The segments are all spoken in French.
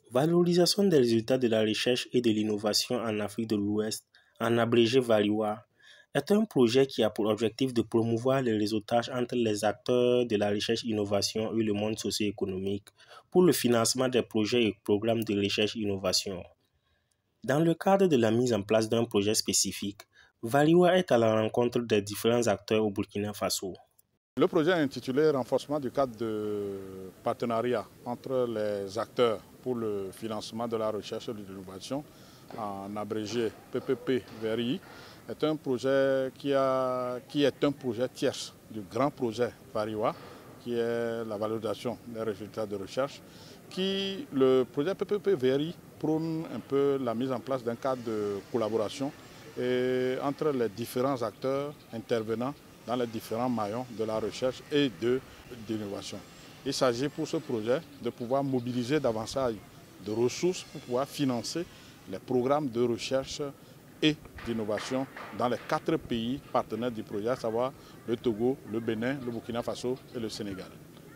Valorisation des résultats de la recherche et de l'innovation en Afrique de l'Ouest, en abrégé VALIWA, est un projet qui a pour objectif de promouvoir le réseautage entre les acteurs de la recherche-innovation et le monde socio-économique pour le financement des projets et programmes de recherche-innovation. Dans le cadre de la mise en place d'un projet spécifique, VALIWA est à la rencontre des différents acteurs au Burkina Faso. Le projet est intitulé Renforcement du cadre de partenariat entre les acteurs pour le financement de la recherche et de l'innovation, en abrégé PPP-VRI, est un projet qui est un projet tierce du grand projet VALIWA, qui est la valorisation des résultats de recherche. Le projet PPP-VRI prône un peu la mise en place d'un cadre de collaboration entre les différents acteurs intervenants dans les différents maillons de la recherche et de l'innovation. Il s'agit pour ce projet de pouvoir mobiliser davantage de ressources pour pouvoir financer les programmes de recherche et d'innovation dans les 4 pays partenaires du projet, à savoir le Togo, le Bénin, le Burkina Faso et le Sénégal.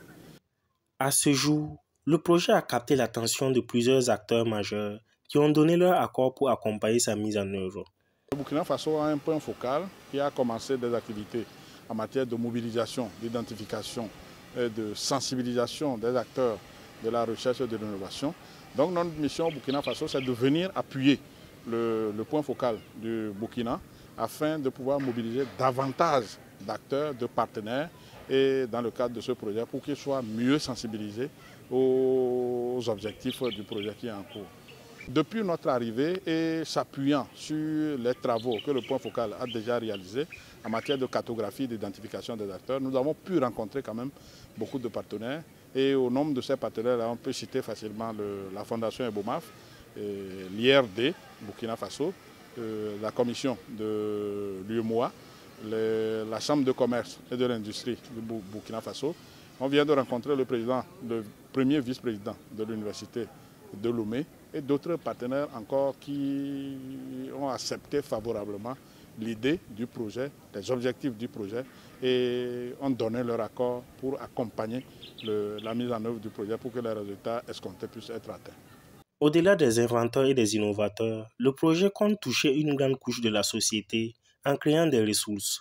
À ce jour, le projet a capté l'attention de plusieurs acteurs majeurs qui ont donné leur accord pour accompagner sa mise en œuvre. Le Burkina Faso a un point focal qui a commencé des activités en matière de mobilisation, d'identification et de sensibilisation des acteurs de la recherche et de l'innovation. Donc notre mission au Burkina Faso, c'est de venir appuyer le point focal du Burkina afin de pouvoir mobiliser davantage d'acteurs, de partenaires et dans le cadre de ce projet pour qu'ils soient mieux sensibilisés aux objectifs du projet qui est en cours. Depuis notre arrivée et s'appuyant sur les travaux que le point focal a déjà réalisés en matière de cartographie et d'identification des acteurs, nous avons pu rencontrer quand même beaucoup de partenaires. Et au nombre de ces partenaires, on peut citer facilement la Fondation Ebomaf, l'IRD, Burkina Faso, la commission de l'UEMOA, la Chambre de commerce et de l'industrie du Burkina Faso. On vient de rencontrer le premier vice-président de l'université de Lomé et d'autres partenaires encore qui ont accepté favorablement l'idée du projet, les objectifs du projet et ont donné leur accord pour accompagner la mise en œuvre du projet pour que les résultats escomptés puissent être atteints. Au-delà des inventeurs et des innovateurs, le projet compte toucher une grande couche de la société en créant des ressources.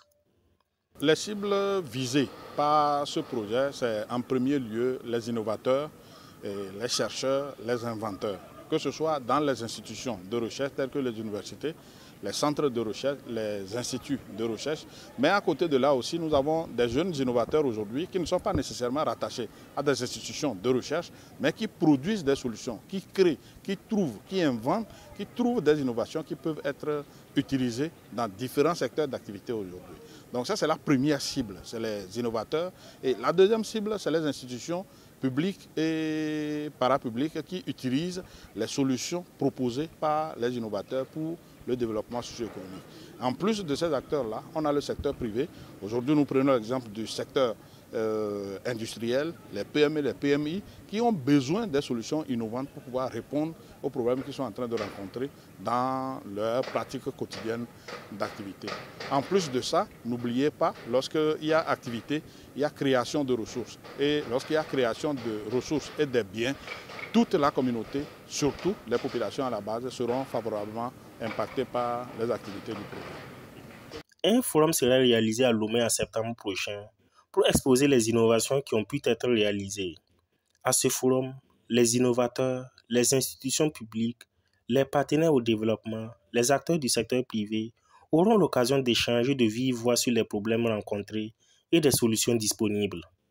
Les cibles visées par ce projet, c'est en premier lieu les innovateurs, les chercheurs, les inventeurs, que ce soit dans les institutions de recherche telles que les universités, les centres de recherche, les instituts de recherche. Mais à côté de là aussi, nous avons des jeunes innovateurs aujourd'hui qui ne sont pas nécessairement rattachés à des institutions de recherche, mais qui produisent des solutions, qui créent, qui trouvent, qui inventent, qui trouvent des innovations qui peuvent être utilisées dans différents secteurs d'activité aujourd'hui. Donc ça, c'est la première cible, c'est les innovateurs. Et la deuxième cible, c'est les institutions publiques et parapubliques qui utilisent les solutions proposées par les innovateurs pour le développement socio-économique. En plus de ces acteurs-là, on a le secteur privé. Aujourd'hui, nous prenons l'exemple du secteur industriel, les PME et les PMI, qui ont besoin des solutions innovantes pour pouvoir répondre aux problèmes qu'ils sont en train de rencontrer dans leur pratique quotidienne d'activité. En plus de ça, n'oubliez pas, lorsqu'il y a activité, il y a création de ressources. Et lorsqu'il y a création de ressources et des biens, toute la communauté, surtout les populations à la base, seront favorablement impactées par les activités du projet. Un forum sera réalisé à Lomé en septembre prochain pour exposer les innovations qui ont pu être réalisées. À ce forum, les innovateurs, les institutions publiques, les partenaires au développement, les acteurs du secteur privé auront l'occasion d'échanger de vive voix sur les problèmes rencontrés et des solutions disponibles.